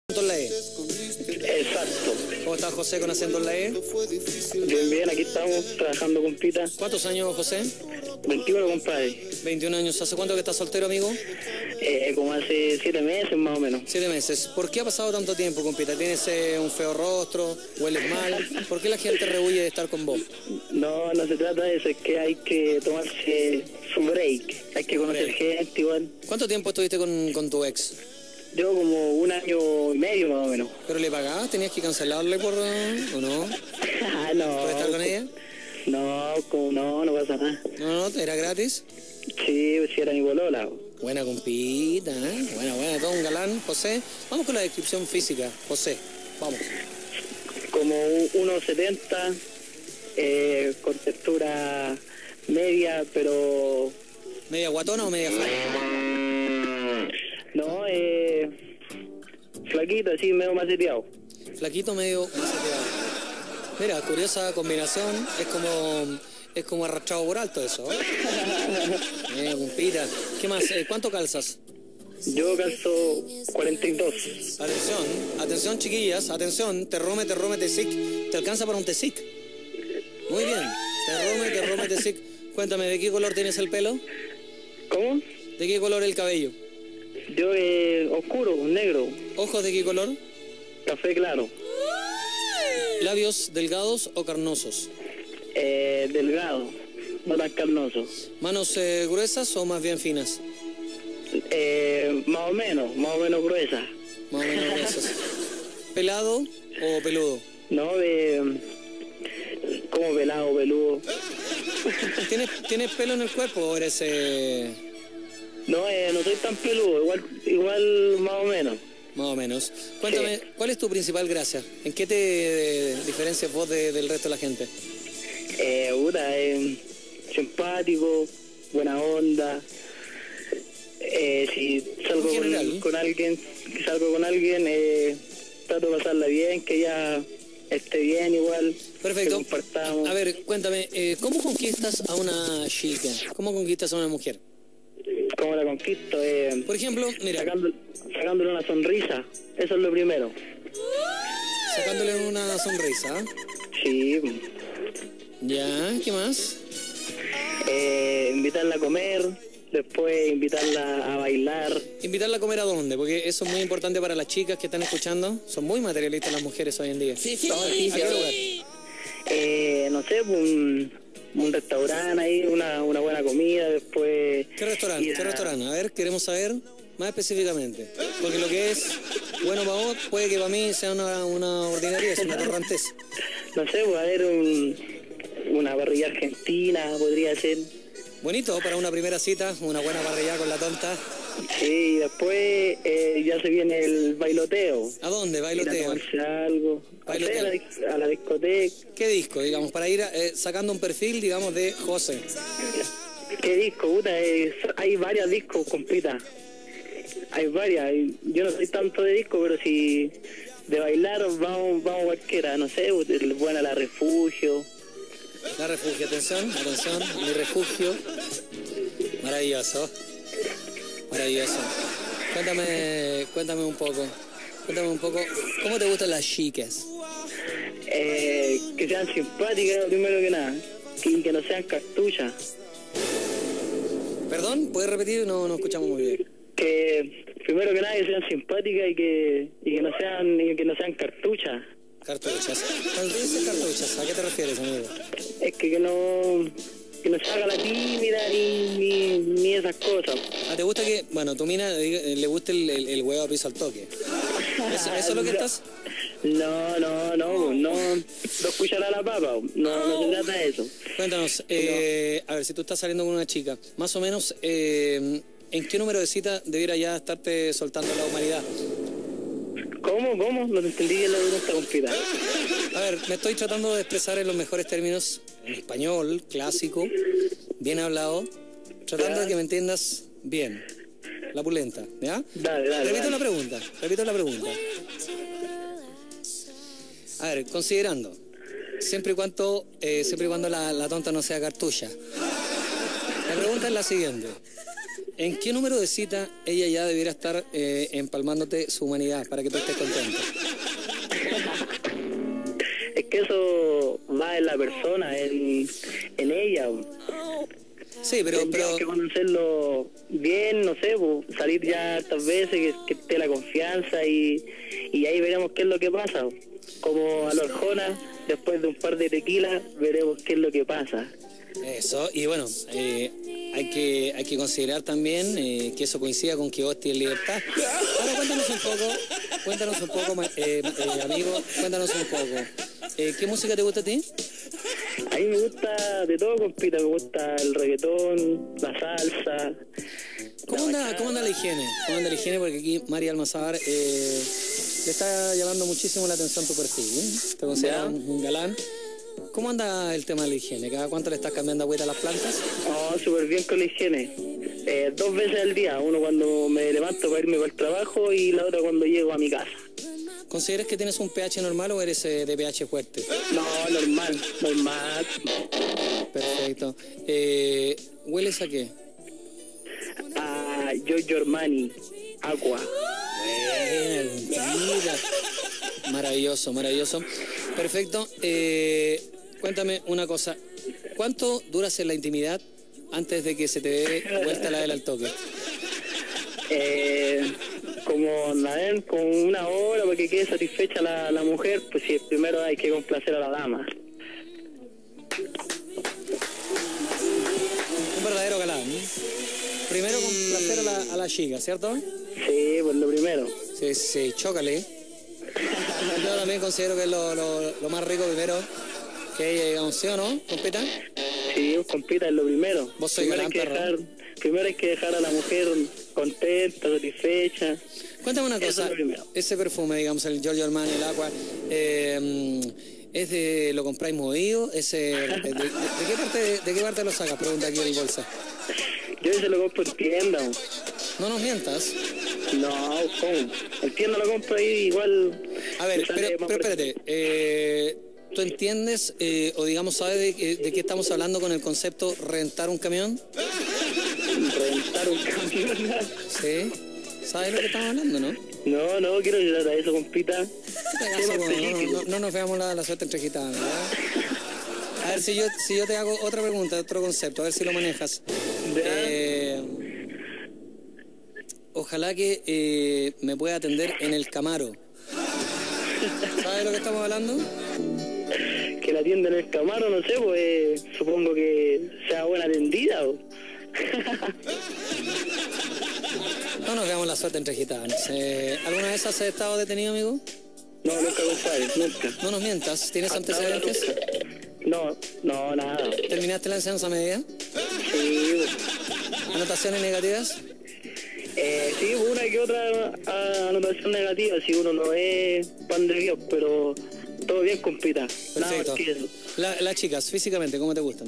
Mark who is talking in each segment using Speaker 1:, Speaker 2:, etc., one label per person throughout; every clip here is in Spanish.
Speaker 1: en la E.
Speaker 2: Exacto.
Speaker 1: ¿Cómo estás, José, con acento en la E?
Speaker 2: Bien, bien, aquí estamos trabajando, compita.
Speaker 1: ¿Cuántos años, José?
Speaker 2: 21, compadre.
Speaker 1: 21 años. ¿Hace cuánto que estás soltero, amigo?
Speaker 2: Como hace 7 meses más o menos.
Speaker 1: 7 meses. ¿Por qué ha pasado tanto tiempo, compita? ¿Tienes un feo rostro? ¿Hueles mal? ¿Por qué la gente rehuye de estar con vos?
Speaker 2: No, no se trata de eso, es que hay que tomarse su break. Hay que conocer gente igual.
Speaker 1: ¿Cuánto tiempo estuviste con tu ex?
Speaker 2: Yo como 1 año y medio más o menos.
Speaker 1: ¿Pero le pagabas? ¿Tenías que cancelarle por o no?
Speaker 2: No.
Speaker 1: ¿Por estar con ella?
Speaker 2: No, no pasa nada.
Speaker 1: No, ¿era gratis?
Speaker 2: Sí, si era mi polola.
Speaker 1: Buena compita, ¿eh? Buena, todo un galán. José, vamos con la descripción física. José, vamos.
Speaker 2: Como 1,70, con textura media, pero...
Speaker 1: ¿Media guatona o media flaca?
Speaker 2: No, flaquito, así, medio maceteado.
Speaker 1: Flaquito, medio maceteado. Mira, curiosa combinación. Es como arrastrado por alto eso, ¿eh? Compita. ¿Qué más? ¿Cuánto calzas?
Speaker 2: Yo calzo 42.
Speaker 1: Atención, chiquillas, atención. Terrome, tesic. ¿Te alcanza para un tesic? Muy bien. Terrome, tesic. Cuéntame, ¿de qué color tienes el pelo?
Speaker 2: ¿Cómo?
Speaker 1: ¿De qué color el cabello?
Speaker 2: Yo, oscuro, negro.
Speaker 1: ¿Ojos de qué color?
Speaker 2: Café claro.
Speaker 1: ¿Labios delgados o carnosos?
Speaker 2: Delgado, no tan carnoso.
Speaker 1: ¿Manos gruesas o más bien finas?
Speaker 2: Más o menos gruesa.
Speaker 1: Más o menos gruesas. ¿Pelado o peludo?
Speaker 2: No, como pelado, peludo.
Speaker 1: ¿Tienes pelo en el cuerpo o eres...?
Speaker 2: No, no soy tan peludo, igual más o menos.
Speaker 1: Más o menos. Cuéntame, sí. ¿Cuál es tu principal gracia? ¿En qué te diferencias vos del resto de la gente?
Speaker 2: Simpático, buena onda. Si salgo con alguien, trato de pasarla bien, que ella esté bien igual.
Speaker 1: Perfecto. A ver, cuéntame, ¿cómo conquistas a una chica? ¿Cómo conquistas a una mujer?
Speaker 2: ¿Cómo la conquisto?
Speaker 1: Por ejemplo, mira...
Speaker 2: Sacándole una sonrisa, eso es lo primero.
Speaker 1: Sacándole una sonrisa, ¿eh?
Speaker 2: Sí.
Speaker 1: Ya, ¿qué más?
Speaker 2: Invitarla a comer, después invitarla a bailar.
Speaker 1: ¿Invitarla a comer a dónde? Porque eso es muy importante para las chicas que están escuchando. Son muy materialistas las mujeres hoy en día.
Speaker 2: Sí.
Speaker 1: ¿A qué lugar?
Speaker 2: No sé, un restaurante ahí, una buena comida, después...
Speaker 1: ¿Qué restaurante? A ver, queremos saber más específicamente. Porque lo que es bueno para vos, puede que para mí sea una ordinariedad, una torrantez.
Speaker 2: No sé, pues a ver, una parrilla argentina podría ser.
Speaker 1: Bonito, para una primera cita, una buena parrilla con la tonta.
Speaker 2: Sí, y después ya se viene el bailoteo.
Speaker 1: ¿A dónde bailoteo?
Speaker 2: Ir a algo.
Speaker 1: Bailoteo.
Speaker 2: A la discoteca.
Speaker 1: ¿Qué disco, digamos, para ir sacando un perfil, digamos, de José?
Speaker 2: ¿Qué disco, puta? Hay varios discos, compita. Hay varias. Yo no soy tanto de disco, pero si de bailar vamos cualquiera. No sé, buena La Refugio.
Speaker 1: La Refugio, atención, mi refugio. Maravilloso. Cuéntame un poco, ¿cómo te gustan las chicas?
Speaker 2: Que sean simpáticas, primero que nada, y que no sean cartuchas.
Speaker 1: ¿Perdón? ¿Puedes repetir? No escuchamos muy bien.
Speaker 2: Que primero que nada que sean simpáticas y que no sean cartuchas.
Speaker 1: Cartuchas. Cuando dices cartuchas, ¿a qué te refieres, amigo?
Speaker 2: Es que no se haga la tímida ni esas cosas.
Speaker 1: ¿Te gusta que, bueno, tu mina le guste el huevo a piso al toque? ¿Eso es lo que estás?
Speaker 2: No, dos cucharadas a la papa, no se trata de eso.
Speaker 1: Cuéntanos, a ver, si tú estás saliendo con una chica, más o menos, ¿en qué número de cita debiera ya estarte soltando la humanidad?
Speaker 2: ¿Cómo? No te entendí bien la pregunta, compita.
Speaker 1: A ver, me estoy tratando de expresar en los mejores términos, en español, clásico, bien hablado, tratando de que me entiendas bien. La pulenta, ¿ya?
Speaker 2: Dale.
Speaker 1: Repito la pregunta. A ver, considerando, siempre y cuando la tonta no sea cartucha. La pregunta es la siguiente. ¿En qué número de cita ella ya debiera estar empalmándote su humanidad para que tú estés contento?
Speaker 2: Es que eso va en la persona, en ella.
Speaker 1: Sí, pero
Speaker 2: Tendríamos que conocerlo bien, no sé, pues, salir ya estas veces, que esté la confianza y ahí veremos qué es lo que pasa. Como a los Arjona, después de un par de tequilas, veremos qué es lo que pasa.
Speaker 1: eso, y bueno, hay que considerar también que eso coincida con que vos tienes libertad. Ahora cuéntanos un poco, amigo, cuéntanos un poco. ¿Qué música te gusta a ti?
Speaker 2: A mí me gusta de todo, compita, me gusta el reggaetón, la salsa.
Speaker 1: ¿Cómo anda la higiene? ¿Cómo anda la higiene? Porque aquí María Almazar le está llamando muchísimo la atención tu perfil, ¿eh? Te consideras un galán. ¿Cómo anda el tema de la higiene? ¿Cada cuánto le estás cambiando agüita a las plantas?
Speaker 2: Oh, súper bien con la higiene. 2 veces al día, uno cuando me levanto para irme para el trabajo y la otra cuando llego a mi casa.
Speaker 1: ¿Consideras que tienes un pH normal o eres de pH fuerte?
Speaker 2: No, normal.
Speaker 1: Perfecto. ¿Hueles a qué?
Speaker 2: A Giorgio Armani, Aqua.
Speaker 1: Mira. Maravilloso. Perfecto. Cuéntame una cosa. ¿Cuánto duras en la intimidad antes de que se te dé vuelta la del al toque?
Speaker 2: Como 1 hora para que quede satisfecha la mujer, pues sí, primero hay que complacer a la dama.
Speaker 1: Un verdadero galán, ¿eh? Primero complacer a la chica, ¿cierto?
Speaker 2: Sí, pues lo primero.
Speaker 1: Sí, chócale. Yo también considero que es lo más rico primero que ella, digamos, ¿sí o no, compita?
Speaker 2: Sí, pues, compita, es lo primero.
Speaker 1: Vos sois galán, perro.
Speaker 2: Primero hay que dejar a la mujer contenta, satisfecha.
Speaker 1: Cuéntame una cosa, ese perfume, digamos, el Giorgio Armani, el Aqua, ¿lo compráis movido? ¿De qué parte lo sacas? Pregunta aquí en bolsa.
Speaker 2: Yo ese lo compro en tienda.
Speaker 1: No nos mientas.
Speaker 2: No, ¿cómo? En tienda lo compro ahí igual.
Speaker 1: A ver, pero espérate, ¿tú entiendes o digamos sabes de qué estamos hablando con el concepto rentar un camión?
Speaker 2: Rentar un camión.
Speaker 1: Sí. ¿Sabes lo que estamos hablando, no?
Speaker 2: No quiero llegar a eso, compita.
Speaker 1: No nos veamos la suerte entre gitanos, ¿verdad? A ver, si yo te hago otra pregunta, otro concepto, a ver si lo manejas. Ojalá que me pueda atender en el Camaro. ¿Sabes de lo que estamos hablando?
Speaker 2: Que la atienda en el Camaro, no sé, pues supongo que sea buena atendida.
Speaker 1: No nos veamos la suerte entre gitanos. ¿Alguna vez has estado detenido, amigo?
Speaker 2: No, nunca, compadre, nunca.
Speaker 1: No nos mientas, ¿tienes antecedentes?
Speaker 2: No, nada.
Speaker 1: ¿Terminaste la enseñanza media?
Speaker 2: Sí.
Speaker 1: ¿Anotaciones negativas?
Speaker 2: Sí, una que otra anotación negativa, si uno no es pan de Dios, pero todo bien, compita.
Speaker 1: Perfecto.
Speaker 2: Nada más que eso.
Speaker 1: Las chicas, físicamente, ¿cómo te gustan?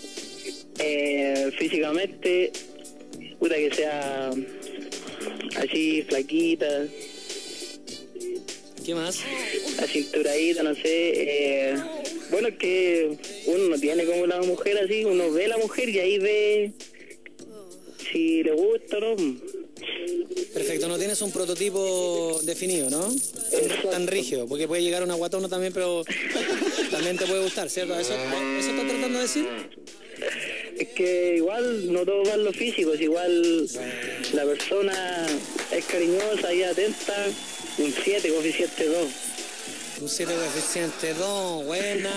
Speaker 2: Físicamente, puta que sea así, flaquita.
Speaker 1: ¿Qué más?
Speaker 2: Acinturadita, no sé. Bueno, es que uno no tiene como la mujer así, uno ve a la mujer y ahí ve si le gusta o no.
Speaker 1: Perfecto, no tienes un prototipo definido, ¿no? Tan rígido, porque puede llegar una guatona también, pero también te puede gustar, ¿cierto? ¿Eso estás tratando de decir?
Speaker 2: Es que igual no todo va en lo físico, es igual la persona es cariñosa y atenta. Un 7, coeficiente 2.
Speaker 1: Un 7 coeficiente 2,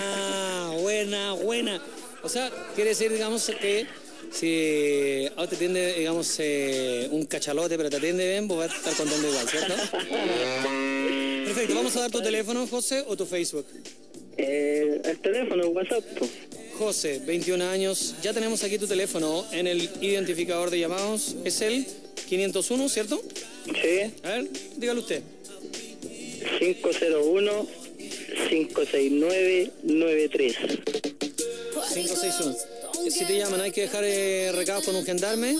Speaker 1: buena. O sea, quiere decir, digamos, que si a vos te atiende, digamos, un cachalote, pero te atiende bien, vos vas a estar contento igual, ¿cierto? Perfecto, vamos a dar tu teléfono, José, o tu Facebook.
Speaker 2: El teléfono, WhatsApp.
Speaker 1: José, 21 años, ya tenemos aquí tu teléfono en el identificador de llamados, es el 501, ¿cierto?
Speaker 2: Sí.
Speaker 1: A ver, dígalo usted.
Speaker 2: 501-569-93.
Speaker 1: 561. Si te llaman, ¿hay que dejar recados con un gendarme?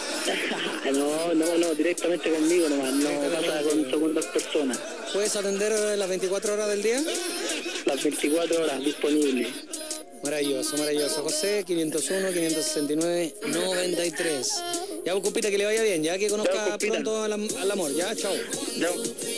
Speaker 2: No, directamente conmigo nomás, no pasa con segundas personas.
Speaker 1: ¿Puedes atender las 24 horas del día?
Speaker 2: Las 24 horas disponibles.
Speaker 1: Maravilloso. José, 501-569-93. Ya, pues, compita, que le vaya bien, ya que
Speaker 2: Chao,
Speaker 1: conozca
Speaker 2: compita.
Speaker 1: pronto al amor. Ya, chao.
Speaker 2: Ya.